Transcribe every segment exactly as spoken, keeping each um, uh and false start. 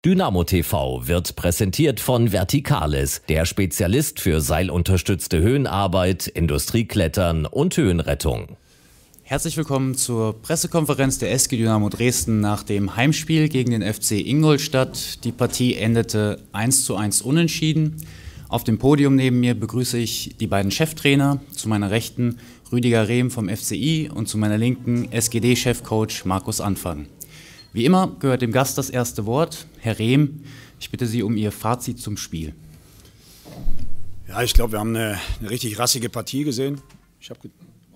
Dynamo T V wird präsentiert von Verticales, der Spezialist für seilunterstützte Höhenarbeit, Industrieklettern und Höhenrettung. Herzlich willkommen zur Pressekonferenz der S G Dynamo Dresden nach dem Heimspiel gegen den F C Ingolstadt. Die Partie endete eins zu eins unentschieden. Auf dem Podium neben mir begrüße ich die beiden Cheftrainer. Zu meiner Rechten Rüdiger Rehm vom F C I und zu meiner Linken S G D-Chefcoach Markus Anfang. Wie immer gehört dem Gast das erste Wort. Herr Rehm, ich bitte Sie um Ihr Fazit zum Spiel. Ja, ich glaube, wir haben eine, eine richtig rassige Partie gesehen. Ich habe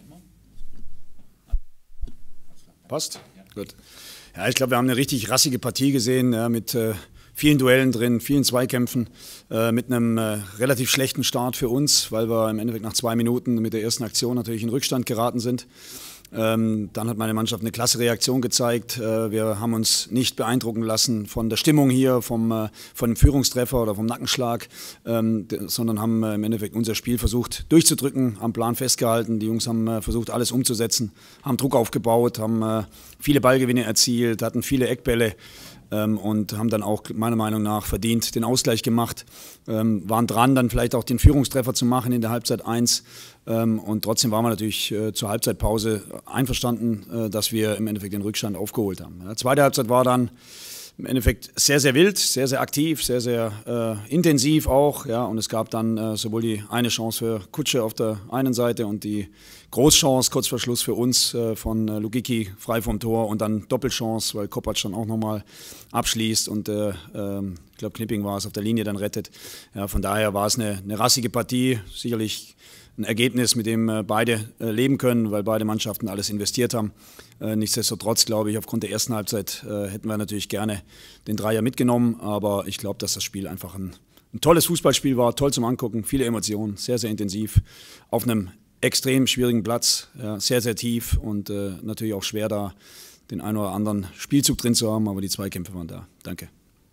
Passt? Gut. Ja, ich glaube, wir haben eine richtig rassige Partie gesehen, ja, mit äh, vielen Duellen drin, vielen Zweikämpfen, äh, mit einem äh, relativ schlechten Start für uns, weil wir im Endeffekt nach zwei Minuten mit der ersten Aktion natürlich in Rückstand geraten sind. Ähm, dann hat meine Mannschaft eine klasse Reaktion gezeigt. Äh, wir haben uns nicht beeindrucken lassen von der Stimmung hier, vom, äh, von dem Führungstreffer oder vom Nackenschlag, ähm, sondern haben äh, im Endeffekt unser Spiel versucht durchzudrücken, am Plan festgehalten. Die Jungs haben äh, versucht, alles umzusetzen, haben Druck aufgebaut, haben äh, viele Ballgewinne erzielt, hatten viele Eckbälle. Ähm, und haben dann auch meiner Meinung nach verdient den Ausgleich gemacht, ähm, waren dran, dann vielleicht auch den Führungstreffer zu machen in der Halbzeit eins. Ähm, und trotzdem waren wir natürlich äh, zur Halbzeitpause einverstanden, äh, dass wir im Endeffekt den Rückstand aufgeholt haben. Ja, zweite Halbzeit war dann im Endeffekt sehr, sehr wild, sehr, sehr aktiv, sehr, sehr äh, intensiv auch. Ja, und es gab dann äh, sowohl die eine Chance für Kutsche auf der einen Seite und die Großchance kurz vor Schluss für uns äh, von äh, Lugicki frei vom Tor und dann Doppelchance, weil Kopacz dann auch nochmal abschließt und äh, äh, ich glaube Knipping war es, auf der Linie dann rettet. Ja, von daher war es eine, eine rassige Partie, sicherlich ein Ergebnis, mit dem äh, beide äh, leben können, weil beide Mannschaften alles investiert haben. Äh, nichtsdestotrotz glaube ich, aufgrund der ersten Halbzeit äh, hätten wir natürlich gerne den Dreier mitgenommen, aber ich glaube, dass das Spiel einfach ein, ein tolles Fußballspiel war, toll zum Angucken, viele Emotionen, sehr, sehr intensiv, auf einem extrem schwierigen Platz, ja, sehr, sehr tief und äh, natürlich auch schwer da den einen oder anderen Spielzug drin zu haben, aber die Zweikämpfe waren da. Danke.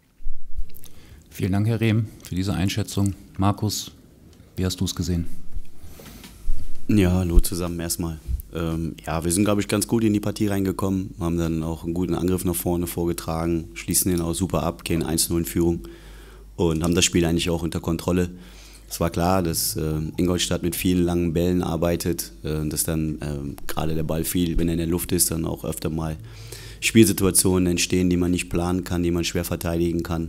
Vielen Dank, Herr Rehm, für diese Einschätzung. Markus, wie hast du es gesehen? Ja, hallo zusammen erstmal. Ähm, ja, wir sind, glaube ich, ganz gut in die Partie reingekommen, haben dann auch einen guten Angriff nach vorne vorgetragen, schließen den auch super ab, gehen eins null in Führung und haben das Spiel eigentlich auch unter Kontrolle. Es war klar, dass äh, Ingolstadt mit vielen langen Bällen arbeitet, äh, dass dann äh, gerade der Ball viel, wenn er in der Luft ist, dann auch öfter mal Spielsituationen entstehen, die man nicht planen kann, die man schwer verteidigen kann.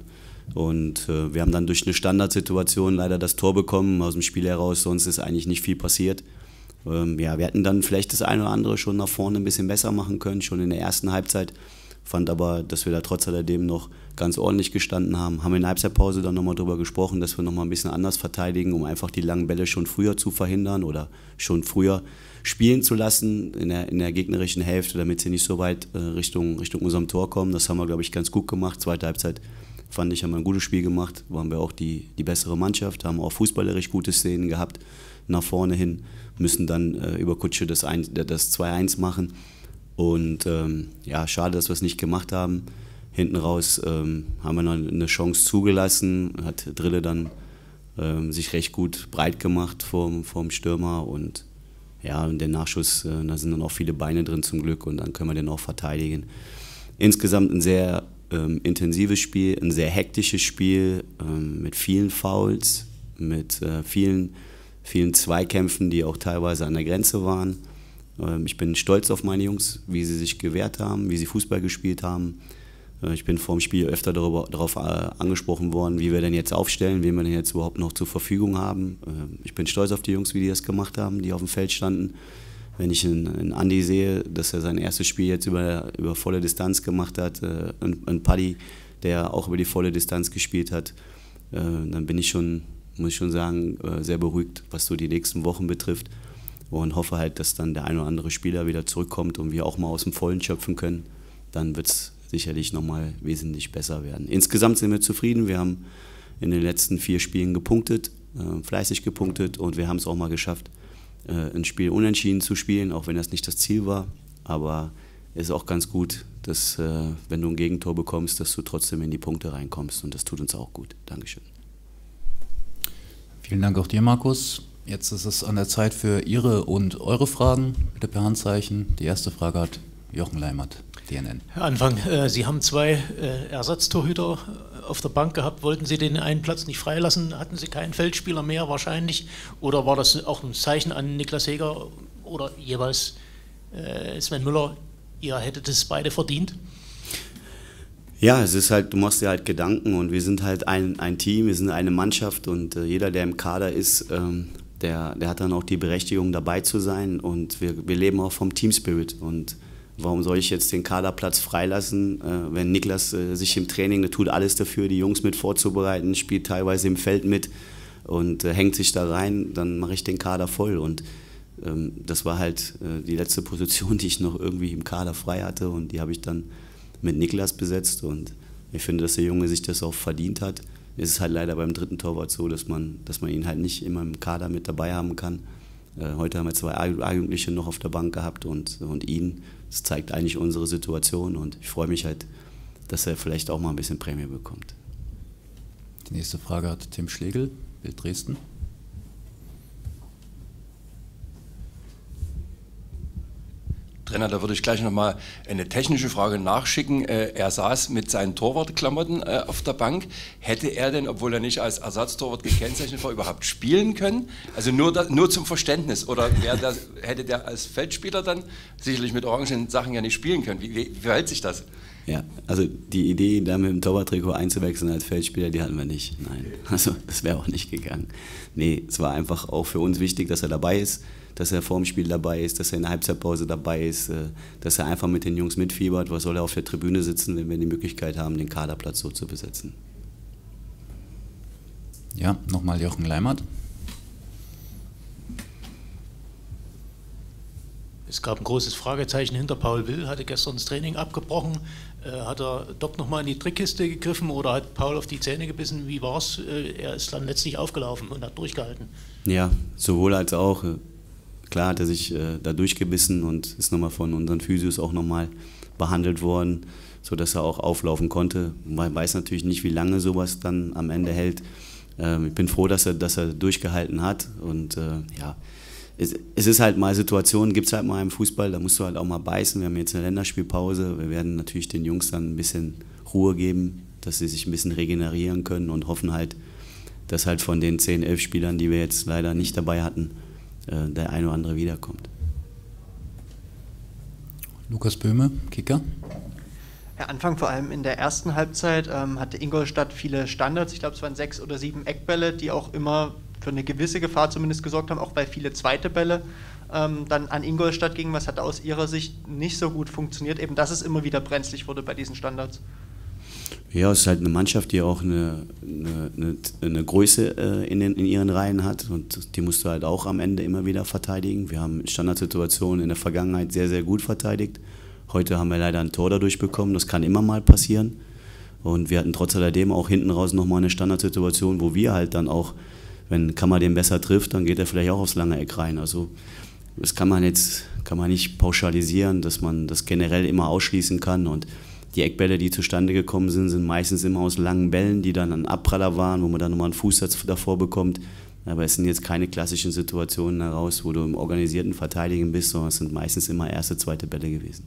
Und äh, wir haben dann durch eine Standardsituation leider das Tor bekommen aus dem Spiel heraus, sonst ist eigentlich nicht viel passiert. Ähm, ja, wir hätten dann vielleicht das eine oder andere schon nach vorne ein bisschen besser machen können, schon in der ersten Halbzeit. Fand aber, dass wir da trotz alledem noch ganz ordentlich gestanden haben. Haben in der Halbzeitpause dann nochmal darüber gesprochen, dass wir nochmal ein bisschen anders verteidigen, um einfach die langen Bälle schon früher zu verhindern oder schon früher spielen zu lassen in der, in der gegnerischen Hälfte, damit sie nicht so weit äh, Richtung, Richtung unserem Tor kommen. Das haben wir, glaube ich, ganz gut gemacht. Zweite Halbzeit fand ich, haben wir ein gutes Spiel gemacht, waren wir auch die, die bessere Mannschaft, haben auch fußballerisch gute Szenen gehabt nach vorne hin, müssen dann äh, über Kutsche das, das zwei eins machen. Und ähm, ja, schade, dass wir es nicht gemacht haben. Hinten raus ähm, haben wir noch eine Chance zugelassen, hat Drille dann ähm, sich recht gut breit gemacht vorm, vorm Stürmer und ja, und der Nachschuss, äh, da sind dann auch viele Beine drin zum Glück und dann können wir den auch verteidigen. Insgesamt ein sehr ähm, intensives Spiel, ein sehr hektisches Spiel ähm, mit vielen Fouls, mit äh, vielen, vielen Zweikämpfen, die auch teilweise an der Grenze waren. Ich bin stolz auf meine Jungs, wie sie sich gewehrt haben, wie sie Fußball gespielt haben. Ich bin vor dem Spiel öfter darüber, darauf angesprochen worden, wie wir denn jetzt aufstellen, wen wir denn jetzt überhaupt noch zur Verfügung haben. Ich bin stolz auf die Jungs, wie die das gemacht haben, die auf dem Feld standen. Wenn ich in, in Andi sehe, dass er sein erstes Spiel jetzt über, über volle Distanz gemacht hat, ein Paddy, der auch über die volle Distanz gespielt hat, dann bin ich schon, muss ich schon sagen, sehr beruhigt, was so die nächsten Wochen betrifft. Und hoffe halt, dass dann der ein oder andere Spieler wieder zurückkommt und wir auch mal aus dem Vollen schöpfen können. Dann wird es sicherlich nochmal wesentlich besser werden. Insgesamt sind wir zufrieden. Wir haben in den letzten vier Spielen gepunktet, äh, fleißig gepunktet und wir haben es auch mal geschafft, äh, ein Spiel unentschieden zu spielen, auch wenn das nicht das Ziel war. Aber es ist auch ganz gut, dass äh, wenn du ein Gegentor bekommst, dass du trotzdem in die Punkte reinkommst und das tut uns auch gut. Dankeschön. Vielen Dank auch dir, Markus. Jetzt ist es an der Zeit für Ihre und eure Fragen, bitte per Handzeichen. Die erste Frage hat Jochen Leimert. D N N. Herr Anfang, äh, Sie haben zwei äh, Ersatztorhüter auf der Bank gehabt. Wollten Sie den einen Platz nicht freilassen? Hatten Sie keinen Feldspieler mehr wahrscheinlich? Oder war das auch ein Zeichen an Niklas Heger oder jeweils äh, Sven Müller, ihr hättet es beide verdient? Ja, es ist halt, du machst dir halt Gedanken und wir sind halt ein, ein Team, wir sind eine Mannschaft und äh, jeder, der im Kader ist, ähm, der, der hat dann auch die Berechtigung dabei zu sein und wir, wir leben auch vom Team-Spirit und warum soll ich jetzt den Kaderplatz freilassen, äh, wenn Niklas äh, sich im Training, der tut alles dafür, die Jungs mit vorzubereiten, spielt teilweise im Feld mit und äh, hängt sich da rein, dann mache ich den Kader voll und ähm, das war halt äh, die letzte Position, die ich noch irgendwie im Kader frei hatte und die habe ich dann mit Niklas besetzt und ich finde, dass der Junge sich das auch verdient hat. Es ist halt leider beim dritten Torwart so, dass man, dass man ihn halt nicht immer im Kader mit dabei haben kann. Äh, heute haben wir zwei A-Jugendliche noch auf der Bank gehabt und, und ihn. Das zeigt eigentlich unsere Situation und ich freue mich halt, dass er vielleicht auch mal ein bisschen Prämie bekommt. Die nächste Frage hat Tim Schlegel, Bild Dresden. Trainer, da würde ich gleich nochmal eine technische Frage nachschicken. Er saß mit seinen Torwartklamotten auf der Bank. Hätte er denn, obwohl er nicht als Ersatztorwart gekennzeichnet war, überhaupt spielen können? Also nur, da, nur zum Verständnis. Oder das, hätte der als Feldspieler dann sicherlich mit orangen Sachen ja nicht spielen können? Wie, wie, wie verhält sich das? Ja, also die Idee, da mit dem Torwarttrikot einzuwechseln als Feldspieler, die hatten wir nicht. Nein, also das wäre auch nicht gegangen. Nee, es war einfach auch für uns wichtig, dass er dabei ist, dass er vor dem Spiel dabei ist, dass er in der Halbzeitpause dabei ist, dass er einfach mit den Jungs mitfiebert. Was soll er auf der Tribüne sitzen, wenn wir die Möglichkeit haben, den Kaderplatz so zu besetzen? Ja, nochmal Jochen Leimert. Es gab ein großes Fragezeichen hinter Paul Will, hatte gestern das Training abgebrochen. Äh, hat er Doc nochmal in die Trickkiste gegriffen oder hat Paul auf die Zähne gebissen? Wie war es? Äh, er ist dann letztlich aufgelaufen und hat durchgehalten. Ja, sowohl als auch. Klar hat er sich äh, da durchgebissen und ist nochmal von unseren Physios auch nochmal behandelt worden, sodass er auch auflaufen konnte. Man weiß natürlich nicht, wie lange sowas dann am Ende hält. Ähm, ich bin froh, dass er, dass er durchgehalten hat und äh, ja, es, es ist halt mal Situationen, gibt es halt mal im Fußball, da musst du halt auch mal beißen. Wir haben jetzt eine Länderspielpause, wir werden natürlich den Jungs dann ein bisschen Ruhe geben, dass sie sich ein bisschen regenerieren können und hoffen halt, dass halt von den zehn, elf Spielern, die wir jetzt leider nicht dabei hatten, äh, der eine oder andere wiederkommt. Lukas Böhme, Kicker. Herr Anfang, vor allem in der ersten Halbzeit ähm, hatte Ingolstadt viele Standards, ich glaube es waren sechs oder sieben Eckbälle, die auch immer für eine gewisse Gefahr zumindest gesorgt haben, auch weil viele zweite Bälle ähm, dann an Ingolstadt gingen. Was hat aus Ihrer Sicht nicht so gut funktioniert, eben dass es immer wieder brenzlig wurde bei diesen Standards? Ja, es ist halt eine Mannschaft, die auch eine, eine, eine, eine Größe äh, in, den, in ihren Reihen hat und die musst du halt auch am Ende immer wieder verteidigen. Wir haben Standardsituationen in der Vergangenheit sehr, sehr gut verteidigt. Heute haben wir leider ein Tor dadurch bekommen, das kann immer mal passieren. Und wir hatten trotz alledem auch hinten raus nochmal eine Standardsituation, wo wir halt dann auch, wenn Kammer den besser trifft, dann geht er vielleicht auch aufs lange Eck rein. Also das kann man jetzt kann man nicht pauschalisieren, dass man das generell immer ausschließen kann. Und die Eckbälle, die zustande gekommen sind, sind meistens immer aus langen Bällen, die dann ein Abpraller waren, wo man dann nochmal einen Fußsatz davor bekommt. Aber es sind jetzt keine klassischen Situationen heraus, wo du im organisierten Verteidigen bist, sondern es sind meistens immer erste, zweite Bälle gewesen.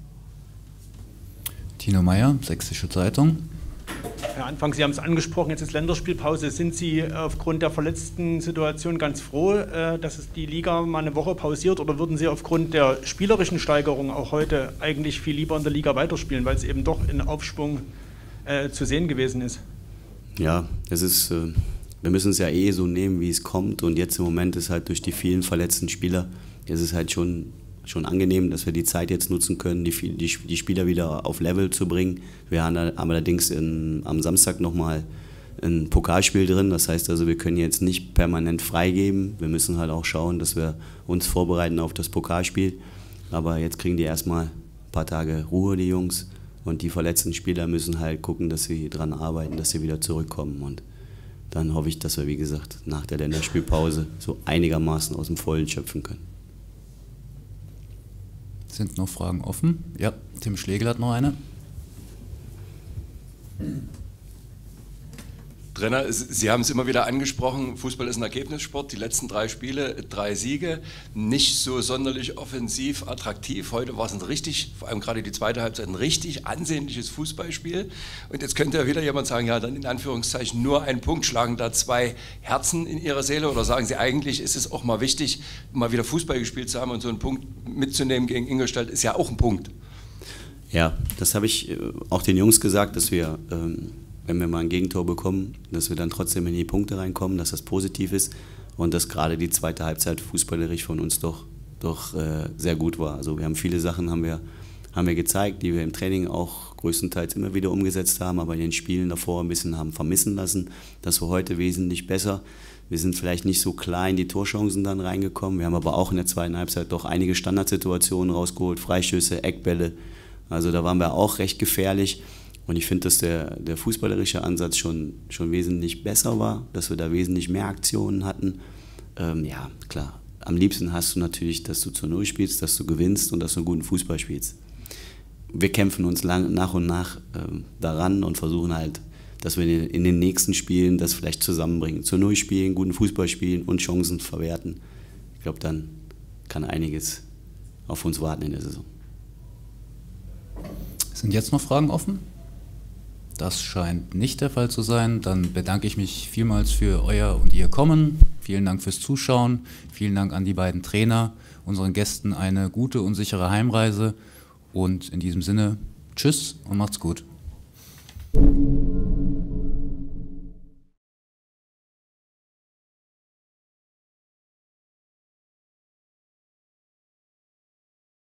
Tino Meyer, Sächsische Zeitung. Herr Anfang, Sie haben es angesprochen, jetzt ist Länderspielpause. Sind Sie aufgrund der verletzten Situation ganz froh, dass es die Liga mal eine Woche pausiert, oder würden Sie aufgrund der spielerischen Steigerung auch heute eigentlich viel lieber in der Liga weiterspielen, weil es eben doch in Aufschwung äh, zu sehen gewesen ist? Ja, es ist, äh, wir müssen es ja eh so nehmen, wie es kommt, und jetzt im Moment ist halt durch die vielen verletzten Spieler, ist es halt schon schon angenehm, dass wir die Zeit jetzt nutzen können, die, die, die Spieler wieder auf Level zu bringen. Wir haben allerdings in, am Samstag nochmal ein Pokalspiel drin, das heißt also, wir können jetzt nicht permanent freigeben. Wir müssen halt auch schauen, dass wir uns vorbereiten auf das Pokalspiel. Aber jetzt kriegen die erstmal ein paar Tage Ruhe, die Jungs. Und die verletzten Spieler müssen halt gucken, dass sie dran arbeiten, dass sie wieder zurückkommen. Und dann hoffe ich, dass wir, wie gesagt, nach der Länderspielpause so einigermaßen aus dem Vollen schöpfen können. Sind noch Fragen offen? Ja, Tim Schlegel hat noch eine. Trainer, Sie haben es immer wieder angesprochen, Fußball ist ein Ergebnissport, die letzten drei Spiele, drei Siege, nicht so sonderlich offensiv, attraktiv. Heute war es ein richtig, vor allem gerade die zweite Halbzeit, ein richtig ansehnliches Fußballspiel. Und jetzt könnte ja wieder jemand sagen, ja, dann in Anführungszeichen nur ein Punkt, schlagen da zwei Herzen in Ihrer Seele, oder sagen Sie, eigentlich ist es auch mal wichtig, mal wieder Fußball gespielt zu haben und so einen Punkt mitzunehmen gegen Ingolstadt ist ja auch ein Punkt. Ja, das habe ich auch den Jungs gesagt, dass wir, ähm, wenn wir mal ein Gegentor bekommen, dass wir dann trotzdem in die Punkte reinkommen, dass das positiv ist und dass gerade die zweite Halbzeit fußballerisch von uns doch, doch äh, sehr gut war. Also wir haben viele Sachen haben wir, haben wir gezeigt, die wir im Training auch größtenteils immer wieder umgesetzt haben, aber in den Spielen davor ein bisschen haben vermissen lassen. Das war heute wesentlich besser. Wir sind vielleicht nicht so klar in die Torchancen dann reingekommen. Wir haben aber auch in der zweiten Halbzeit doch einige Standardsituationen rausgeholt, Freistöße, Eckbälle. Also da waren wir auch recht gefährlich. Und ich finde, dass der, der fußballerische Ansatz schon, schon wesentlich besser war, dass wir da wesentlich mehr Aktionen hatten. Ähm, ja, klar, am liebsten hast du natürlich, dass du zur Null spielst, dass du gewinnst und dass du einen guten Fußball spielst. Wir kämpfen uns lang, nach und nach ähm, daran und versuchen halt, dass wir in, in den nächsten Spielen das vielleicht zusammenbringen. Zur Null spielen, guten Fußball spielen und Chancen verwerten. Ich glaube, dann kann einiges auf uns warten in der Saison. Sind jetzt noch Fragen offen? Das scheint nicht der Fall zu sein. Dann bedanke ich mich vielmals für euer und ihr Kommen. Vielen Dank fürs Zuschauen. Vielen Dank an die beiden Trainer. Unseren Gästen eine gute und sichere Heimreise. Und in diesem Sinne, tschüss und macht's gut.